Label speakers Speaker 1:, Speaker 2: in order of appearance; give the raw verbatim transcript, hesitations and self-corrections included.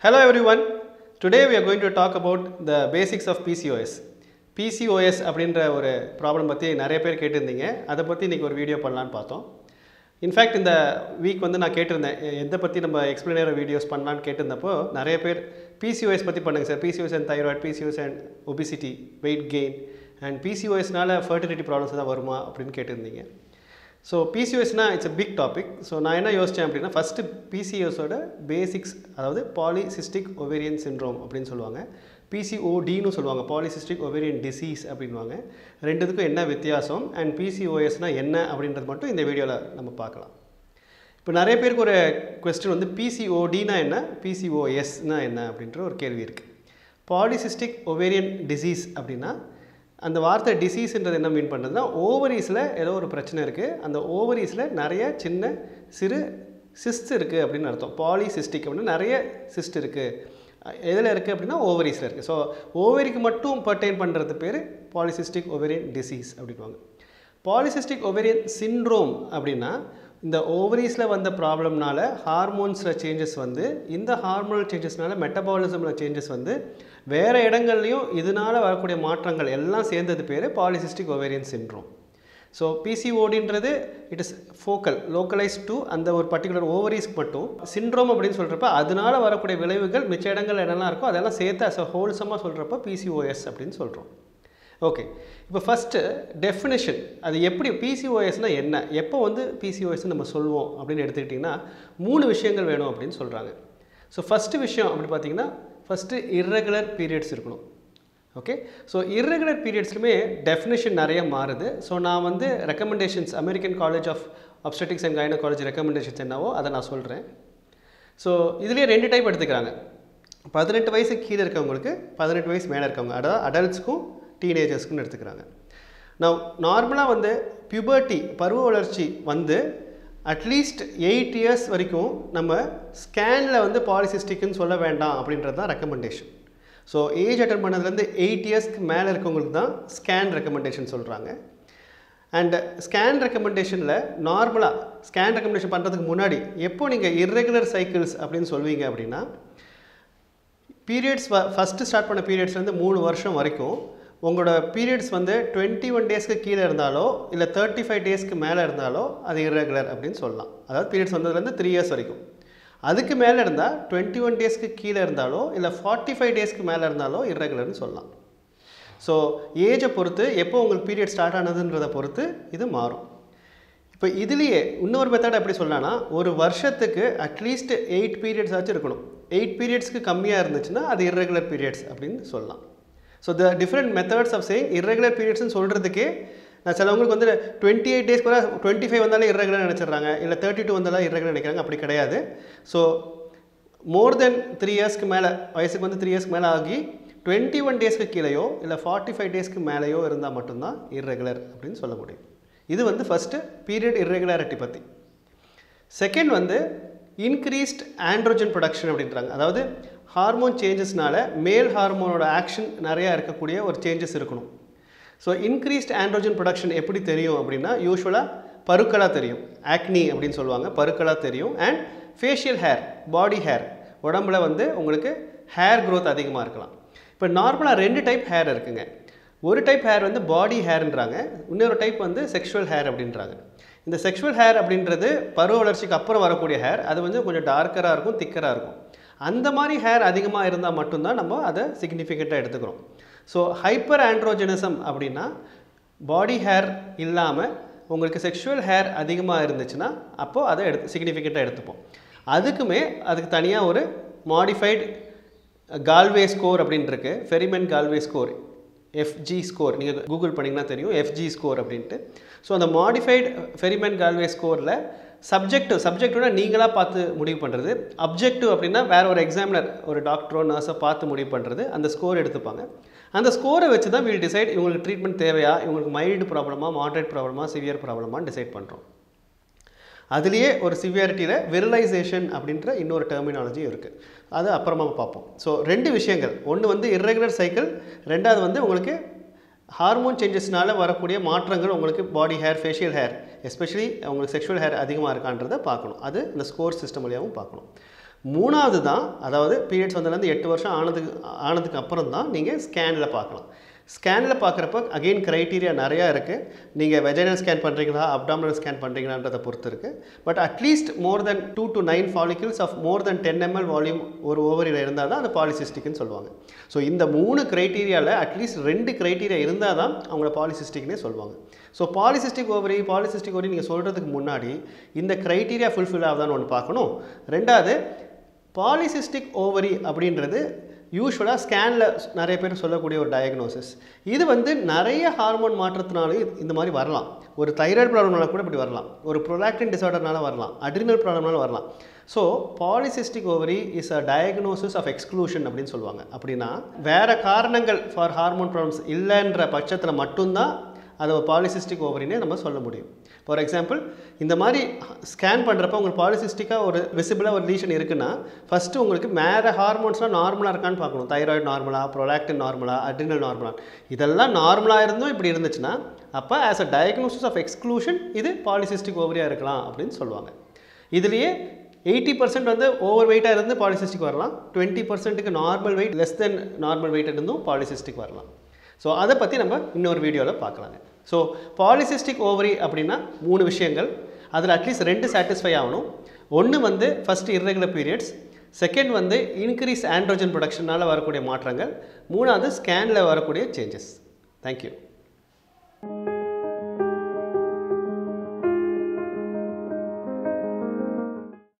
Speaker 1: Hello everyone. Today we are going to talk about the basics of P C O S. P C O S அப்படின்ற ஒரு problem பற்றி நிறைய பேர் கேட்டிருந்தீங்க. அதை பற்றி இன்றைக்கி ஒரு வீடியோ பண்ணலான்னு பார்த்தோம். இன்ஃபேக்ட் இந்த வீக் வந்து நான் கேட்டிருந்தேன் எதை பற்றி நம்ம எக்ஸ்பிளைனர் வீடியோஸ் பண்ணலான்னு கேட்டிருந்தப்போ நிறைய பேர் P C O S பற்றி பண்ணுங்க sir. P C O S and thyroid, P C O S and obesity, weight gain and P C O S-னால fertility problems தான் வருமா அப்படின்னு கேட்டிருந்தீங்க. ஸோ P C O S-னா it's a big topic. So நான் என்ன யோசித்தேன் அப்படின்னா ஃபஸ்ட்டு P C O S-ஓட பேசிக்ஸ், அதாவது பாலிசிஸ்டிக் ஒவேரியன் சிண்ட்ரோம் அப்படின்னு சொல்லுவாங்க. P C O D-னு சொல்லுவாங்க, பாலிசிஸ்டிக் ஒவேரியன் டிசீஸ் அப்படின்வாங்க. ரெண்டுத்துக்கும் என்ன வித்தியாசம் அண்ட் P C O S-னா என்ன அப்படின்றது மட்டும் இந்த வீடியோவில் நம்ம பார்க்கலாம். இப்போ நிறைய பேருக்கு ஒரு கொஸ்டின் வந்து P C O D-னா என்ன, P C O S-னா என்ன அப்படின்ற ஒரு கேள்வி இருக்குது. பாலிசிஸ்டிக் ஒவேரியன் டிசீஸ் அப்படின்னா அந்த வார்த்தை டிசீஸ்ன்றது என்ன மீன் பண்ணுறதுனா ஓவரீஸில் ஏதோ ஒரு பிரச்சனை இருக்குது, அந்த ஓவரீஸில் நிறைய சின்ன சிறு சிஸ்ட் இருக்குது அப்படின்னு அர்த்தம். பாலிசிஸ்டிக் அப்படின்னா நிறைய சிஸ்ட் இருக்குது. எதில் இருக்குது அப்படின்னா ஓவரீஸில் இருக்குது. ஸோ ஓவரிக்கு மட்டும் பர்டைன் பண்ணுறது பேர் பாலிசிஸ்டிக் ஒவேரியன் டிசீஸ் அப்படின்வாங்க. பாலிசிஸ்டிக் ஒவேரியன் சிண்ட்ரோம் அப்படின்னா இந்த ஓவரீஸில் வந்த ப்ராப்ளம்னால ஹார்மோன்ஸில் சேஞ்சஸ் வந்து, இந்த ஹார்மோனல் சேஞ்சஸ்னால மெட்டபாலிசமில் சேஞ்சஸ் வந்து வேறு இடங்கள்லையும் இதனால் வரக்கூடிய மாற்றங்கள் எல்லாம் சேர்ந்தது பேர் polycystic ovarian syndrome. So P C O D-ன்றது it is focal, localise to அந்த ஒரு பர்டிகுலர் ஓவரீஸ்க்கு மட்டும். சிண்ட்ரோம் அப்படின்னு சொல்கிறப்ப அதனால் வரக்கூடிய விளைவுகள் மிச்ச இடங்கள் என்னெல்லாம் இருக்கோ அதெல்லாம் சேர்த்து அஸ் அ ஹோல்சமாக சொல்கிறப்ப P C O S அப்படின்னு சொல்கிறோம். ஓகே, இப்போ ஃபஸ்ட்டு டெஃபினேஷன், அது எப்படி P C O S-னால் என்ன, எப்போ வந்து P C O S நம்ம சொல்லுவோம் அப்படின்னு எடுத்துக்கிட்டிங்கன்னா மூணு விஷயங்கள் வேணும் அப்படின்னு சொல்கிறாங்க. ஸோ ஃபஸ்ட்டு விஷயம் அப்படி பார்த்திங்கன்னா ஃபஸ்ட்டு இர்ரெகுலர் பீரியட்ஸ் இருக்கணும். ஓகே, ஸோ இர்ரெகுலர் பீரியட்ஸ்லுமே டெஃபினேஷன் நிறைய மாறுது. ஸோ நான் வந்து recommendations, American college of obstetrics and gynaecology recommendations என்னவோ அதை நான் சொல்கிறேன். ஸோ இதுலேயே ரெண்டு டைப் எடுத்துக்கிறாங்க. பதினெட்டு வயசு கீழே இருக்கவங்களுக்கு, பதினெட்டு வயசு மேலே இருக்கவங்க, அதாவது அடல்ட்ஸ்க்கும் டீனேஜர்ஸ்க்குன்னு எடுத்துக்கிறாங்க. நான் நார்மலாக வந்து பியூபர்ட்டி, பருவ வளர்ச்சி வந்து அட்லீஸ்ட் எயிட் இயர்ஸ் வரைக்கும் நம்ம ஸ்கேனில் வந்து பாலிசிஸ்டிக்குன்னு சொல்ல வேண்டாம் அப்படின்றது தான் ரெக்கமெண்டேஷன். ஸோ ஏஜ் அட்டன் பண்ணதுலேருந்து எயிட் இயர்ஸ்க்கு மேலே இருக்கவங்களுக்கு தான் ஸ்கேன் ரெக்கமெண்டேஷன் சொல்கிறாங்க. அண்ட் ஸ்கேன் ரெக்கமெண்டேஷனில் நார்மலாக ஸ்கேன் ரெக்கமெண்டேஷன் பண்ணுறதுக்கு முன்னாடி எப்போ நீங்கள் இர்ரெகுலர் சைக்கிள்ஸ் அப்படின்னு சொல்வீங்க அப்படின்னா பீரியட்ஸ் ஃபஸ்ட்டு ஸ்டார்ட் பண்ண பீரியட்ஸ்லேருந்து மூணு வருஷம் வரைக்கும் உங்களோட பீரியட்ஸ் வந்து டுவெண்ட்டி ஒன் டேஸ்க்கு கீழே இருந்தாலோ இல்லை தேர்ட்டி ஃபைவ் டேஸ்க்கு மேலே இருந்தாலோ அது இர்ரெகுலர் அப்படின்னு சொல்லலாம். அதாவது பீரியட்ஸ் வந்ததுலேருந்து த்ரீ இயர்ஸ் வரைக்கும். அதுக்கு மேலே இருந்தால் டுவெண்ட்டி ஒன் டேஸ்க்கு கீழே இருந்தாலோ இல்லை ஃபார்ட்டி ஃபைவ் டேஸ்க்கு மேலே இருந்தாலோ இர்ரெகுலர்னு சொல்லலாம். ஸோ ஏஜை பொறுத்து, எப்போ உங்களுக்கு பீரியட் ஸ்டார்ட் ஆனதுன்றதை பொறுத்து இது மாறும். இப்போ இதுலேயே இன்னொரு மெத்தட் எப்படி சொல்லலாம்னா ஒரு வருஷத்துக்கு அட்லீஸ்ட் எயிட் பீரியட்ஸ் ஆச்சும் இருக்கணும். எயிட் பீரியட்ஸ்க்கு கம்மியாக இருந்துச்சுன்னா அது இர்ரெகுலர் பீரியட்ஸ் அப்படின்னு சொல்லலாம். So the different methods of saying irregular பீரியட்ஸ்னு சொல்கிறதுக்கே நான் சிலவங்களுக்கு வந்து டுவெண்ட்டி எயிட் டேஸ் கூட டுவெண்ட்டி ஃபைவ் வந்தாலே இர்ரெகுலர் நினச்சிட்றாங்க, இல்லை தேர்ட்டி டூ வந்தாலும் இர்ரெகுலர் நினைக்கிறாங்க. அப்படி கிடையாது. ஸோ மோர் தென் த்ரீ இயர்ஸ்க்கு மேலே, வயசுக்கு வந்து த்ரீ இயர்ஸ்க்கு மேலே ஆகி டுவெண்ட்டி ஒன் டேஸ்க்கு கீழேயோ இல்லை ஃபார்ட்டி ஃபைவ் டேஸ்க்கு மேலேயோ இருந்தால் மட்டும்தான் இர்ரெகுலர் அப்படின்னு சொல்ல முடியும். இது வந்து ஃபஸ்ட்டு பீரியட் இர்ரெகுலாரிட்டி பற்றி. செகண்ட் வந்து இன்க்ரீஸ்ட் ஆண்ட்ரோஜன் ப்ரொடக்ஷன் அப்படின்றாங்க. அதாவது ஹார்மோன் சேஞ்சஸ்னால மேல் ஹார்மோனோட ஆக்ஷன் நிறையா இருக்கக்கூடிய ஒரு சேஞ்சஸ் இருக்கணும். ஸோ இன்க்ரீஸ்ட் ஆண்ட்ரோஜன் ப்ரொடக்ஷன் எப்படி தெரியும் அப்படின்னா யூஸ்வலாக பருக்களாக தெரியும், ஆக்னி அப்படின்னு சொல்லுவாங்க, பருக்களாக தெரியும். And facial hair, body hair, உடம்புல வந்து உங்களுக்கு ஹேர் க்ரோத் அதிகமாக இருக்கலாம். இப்போ நார்மலாக ரெண்டு டைப் ஹேர் இருக்குங்க. ஒரு டைப் ஹேர் வந்து பாடி ஹேர்ன்றாங்க, இன்னொரு டைப் வந்து செக்ஷுவல் ஹேர் அப்படின்றாங்க. இந்த செக்ஷுவல் ஹேர் அப்படின்றது பருவ வளர்ச்சிக்கு அப்புறம் வரக்கூடிய ஹேர். அது வந்து கொஞ்சம் டார்க்கராக இருக்கும், திக்கராக இருக்கும். அந்த மாதிரி ஹேர் அதிகமாக இருந்தால் மட்டும்தான் நம்ம அதை சிக்னிஃபிகண்ட்டாக எடுத்துக்கிறோம். ஸோ ஹைப்பர் ஆண்ட்ரோஜெனிசம் அப்படின்னா பாடி ஹேர் இல்லாமல் உங்களுக்கு செக்ஷுவல் ஹேர் அதிகமாக இருந்துச்சுன்னா அப்போது அதை எடுத்து சிக்னிஃபிகண்ட்டாக எடுத்துப்போம். அதுக்குமே அதுக்கு தனியாக ஒரு மாடிஃபைடு கால்வே ஸ்கோர் அப்படின்ட்டுருக்கு, Ferriman Gallwey score, F G score. நீங்கள் கூகுள் பண்ணிங்கன்னா தெரியும் F G ஸ்கோர் அப்படின்ட்டு. ஸோ அந்த மாடிஃபைடு ஃபெரிமென் கால்வே ஸ்கோரில் சப்ஜெக்டிவ், சப்ஜெக்டிவ்னா நீங்களாக பார்த்து முடிவு பண்ணுறது, அப்ஜெக்டிவ் அப்படின்னா வேறு ஒரு எக்ஸாமினர், ஒரு டாக்டரோ நர்ஸோ பார்த்து முடிவு பண்ணுறது, அந்த ஸ்கோர் எடுத்துப்பாங்க. அந்த ஸ்கோரை வச்சு தான் வில் டிசைட் இவங்களுக்கு ட்ரீட்மெண்ட் தேவையா, இவங்களுக்கு மைல்டு ப்ராப்ளமாக, மாட்ரேட் ப்ராப்ளமாக, சிவியர் ப்ராப்ளமாக டிசைட் பண்ணுறோம். அதுலேயே ஒரு சிவியாரிட்டியில் விரலைசேஷன் அப்படின்ற இன்னொரு டெர்மினாலஜியும் இருக்குது, அது அப்புறமா பார்ப்போம். ஸோ ரெண்டு விஷயங்கள், ஒன்று வந்து இர்ரெகுலர் சைக்கிள், ரெண்டாவது வந்து உங்களுக்கு ஹார்மோன் சேஞ்சஸ்னால வரக்கூடிய மாற்றங்கள், உங்களுக்கு body hair, facial hair, especially உங்களுக்கு செக்ஷுவல் ஹேர் அதிகமாக இருக்கான்றதை பார்க்கணும். அது இந்த ஸ்கோர் சிஸ்டம் வழியாகவும் பார்க்கணும். மூணாவது தான், அதாவது பீரியட்ஸ் வந்ததுலேருந்து எட்டு வருஷம் ஆனதுக்கு ஆனதுக்கு அப்புறம் தான் நீங்கள் ஸ்கேனில் பார்க்கலாம். ஸ்கேனில் பார்க்குறப்ப அகெயின் க்ரைட்டீரியா நிறையா இருக்குது. நீங்கள் வெஜைனல் ஸ்கேன் பண்ணுறீங்களா, அப்டாமினல் ஸ்கேன் பண்ணுறீங்களான்றதை பொறுத்து இருக்குது. But at least more than two to nine follicles of more than ten ml volume ஒரு ஓவரியில் இருந்தால் தான் அந்த பாலிசிஸ்டிக்னு சொல்லுவாங்க. ஸோ இந்த மூணு க்ரைட்டீரியாவில் அட்லீஸ்ட் ரெண்டு க்ரைட்டீரியா இருந்தால் தான் அவங்கள பாலிசிஸ்டிக்னே சொல்லுவாங்க. So polycystic ovary polycystic ovary நீங்கள் சொல்கிறதுக்கு முன்னாடி இந்த க்ரைட்டீரியா ஃபுல்ஃபில் ஆகுதான்னு ஒன்று பார்க்கணும். ரெண்டாவது, பாலிசிஸ்டிக் ஓவரி அப்படின்றது யூஸ்வலாக ஸ்கேனில் நிறைய பேர் சொல்லக்கூடிய ஒரு டயக்னோசிஸ். இது வந்து நிறைய ஹார்மோன் மாற்றத்தினாலும் இந்த மாதிரி வரலாம். ஒரு தைராய்டு ப்ராப்ளம்னால கூட இப்படி வரலாம், ஒரு ப்ரொலாக்டின் டிசார்டர்னால வரலாம், அட்ரினல் ப்ராப்ளம்னால வரலாம். So polycystic ovary is a diagnosis of exclusion அப்படின்னு சொல்லுவாங்க. அப்படின்னா வேறு காரணங்கள் ஃபார் ஹார்மோன் ப்ராப்ளம்ஸ் இல்லைன்ற பட்சத்தில் மட்டும்தான் அதை ஒரு பாலிசிஸ்டிக் ஓவரினே நம்ம சொல்ல முடியும். ஃபார் எக்ஸாம்பிள், இந்த மாதிரி ஸ்கேன் பண்ணுறப்ப உங்களுக்கு பாலிசிஸ்டிக்காக ஒரு விசிபிளாக ஒரு லீஷன் இருக்குன்னா ஃபஸ்ட்டு உங்களுக்கு மேலே ஹார்மோன்ஸ்லாம் நார்மலாக இருக்கான்னு பார்க்கணும். தைராய்டு நார்மலாக, ப்ரொலாக்டின் நார்மலாக, அட்ரினல் நார்மலாக, இதெல்லாம் நார்மலாக இருந்தும் இப்படி இருந்துச்சுன்னா அப்போ as a diagnosis of exclusion இது பாலிசிஸ்டிக் ஓவரியாக இருக்கலாம் அப்படின்னு சொல்லுவாங்க. இதுலேயே எயிட்டி பர்சன்ட் வந்து ஓவர் வெயிட்டாக இருந்து பாலிசிஸ்டிக் வரலாம், டுவெண்ட்டி பர்சன்ட்டுக்கு normal weight less than normal weight இருந்தும் பாலிசிஸ்டிக் வரலாம். ஸோ அதை பற்றி நம்ம இன்னொரு வீடியோவில் பார்க்கலாங்க. ஸோ பாலிசிஸ்டிக் ஓவரி அப்படின்னா மூணு விஷயங்கள், அதில் அட்லீஸ்ட் ரெண்டு சாட்டிஸ்ஃபை ஆகணும். ஒன்று வந்து ஃபஸ்ட்டு இர்ரெகுலர் பீரியட்ஸ், செகண்ட் வந்து இன்க்ரீஸ் ஆண்ட்ரோஜன் ப்ரொடக்ஷனால் வரக்கூடிய மாற்றங்கள், மூணாவது ஸ்கேனில் வரக்கூடிய சேஞ்சஸ். தேங்க்யூ.